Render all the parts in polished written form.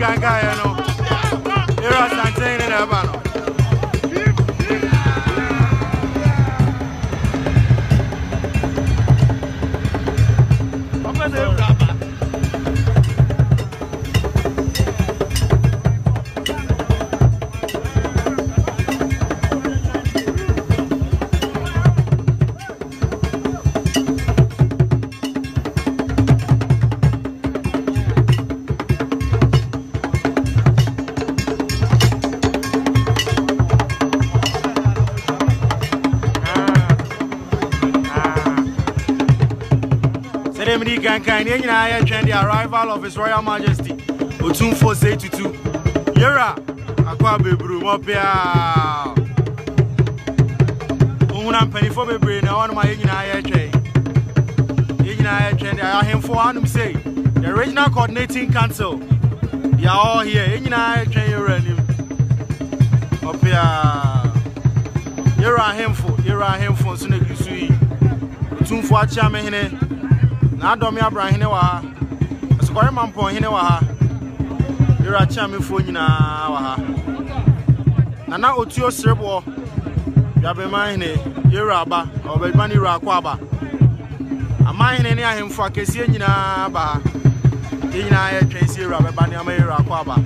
Ganga, you know. Here are Asantehene in Abano. The arrival of His Royal Majesty Otumfuo Osei Tutu. Yera akwa bebru mopia. Unam penifo bebre na one ma yina ya twen. Yina ya twen there ahemfo anum say. The regional coordinating council. They are all here. Yina ya twen yera nim. Mopia. Yera ahemfo so na gusui. Otumfuo Achiamehene na adomi abrahene wa asokore mampo hene wa ha ira chiamefo nyina wa ha na otuo srebo yabema hene ira aba obeba ni ira akwa aba amahene ne ahemfo akesie nyina ba nyina ya twensi ira beba ni ama ira akwa aba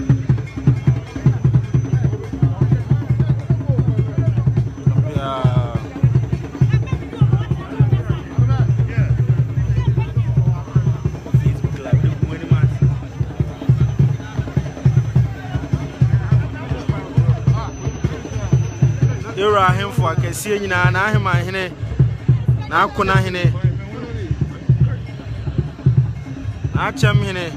Yura him for Cassia na him hene na akuna hene na cham hene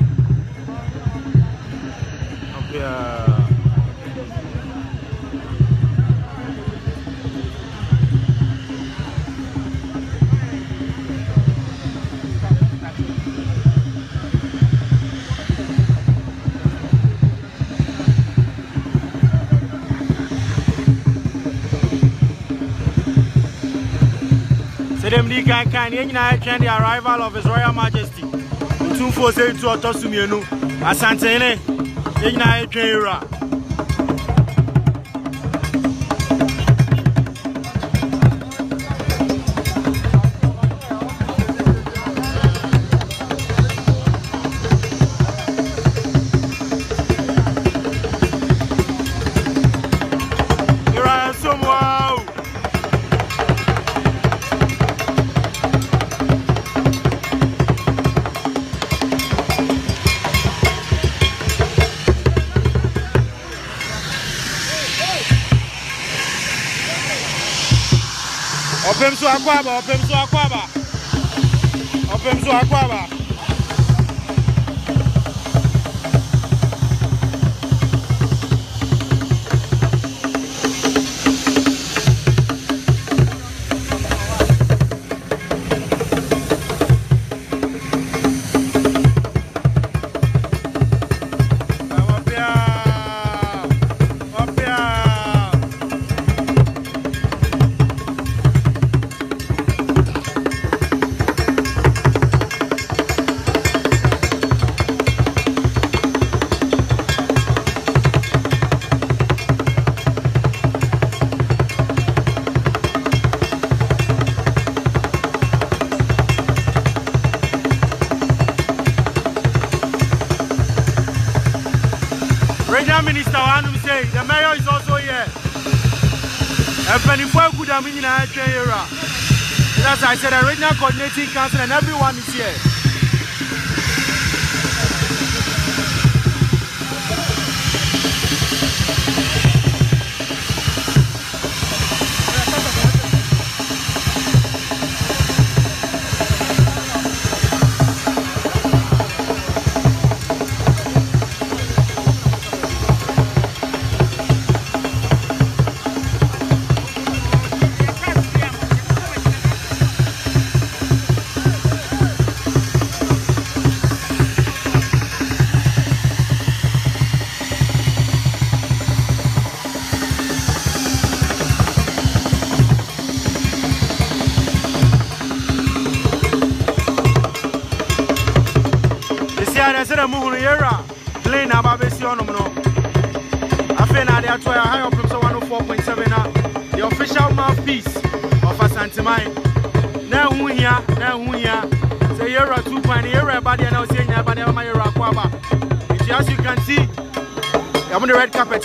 The arrival of His Royal Majesty Otumfuo Osei Tutu Asantehene Yina Cherish. Opemso akwaba. Minister Anum say the mayor is also here. And Penifo good I mean that's I said the regional coordinating council and everyone is here. I said, I'm moving here. plane ababesi on no. Afena they are try high up to 104.7 now. The official mouthpiece of Asantehene. Now who here? Say you're a 2.0 year body and I was saying about my Rakwaba. As you can see, I'm on the red carpet.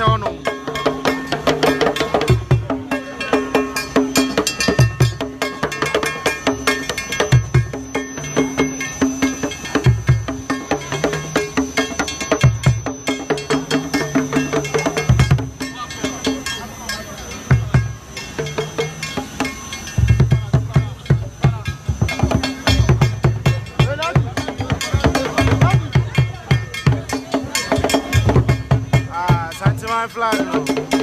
Flag, no.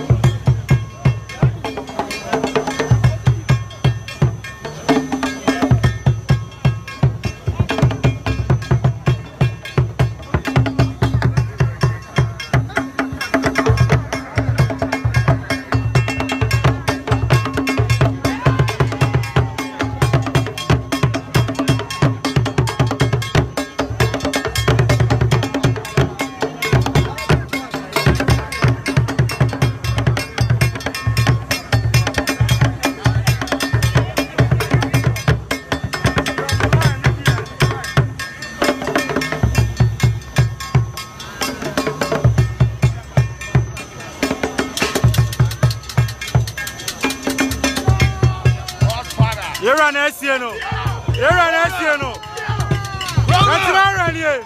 You're an SCNO. That's not here.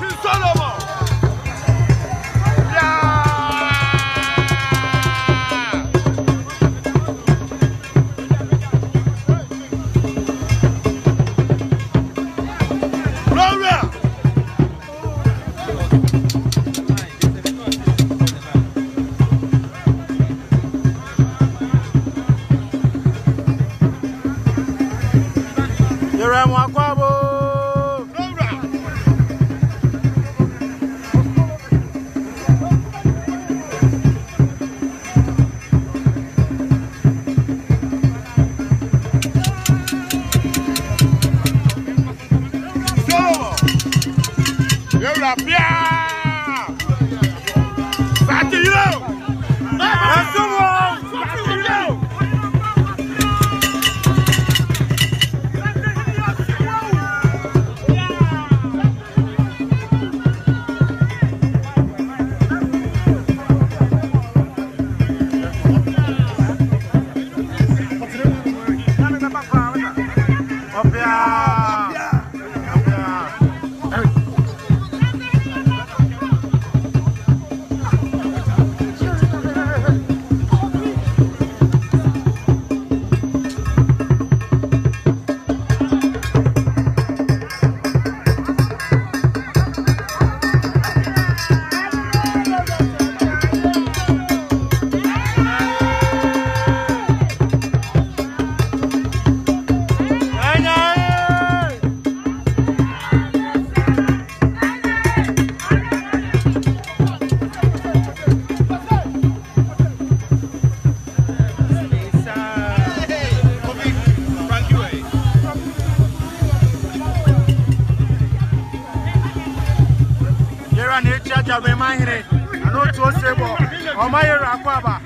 Jabe I know to say bo my Rakwaba.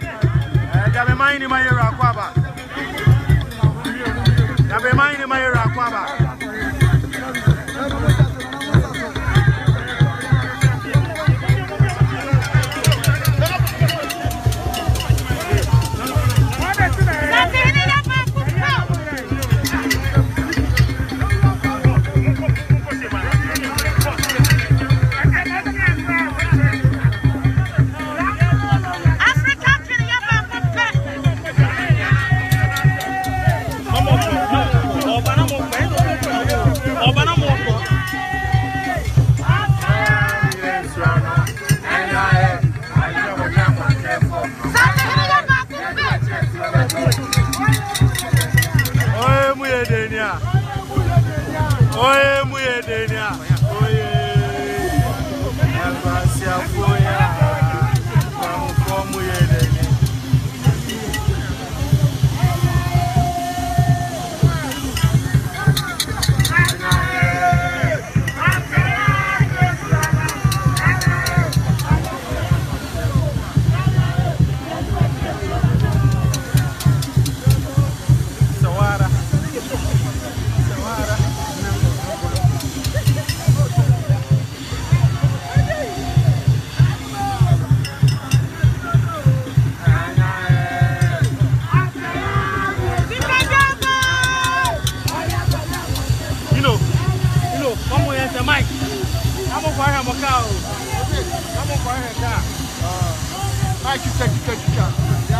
Jabe mine my Rakwaba. Jabe mine my Rakwaba. Oye muye denia, oye, abasia foya, vamos muye denia. him a cow. Come on, car. I should take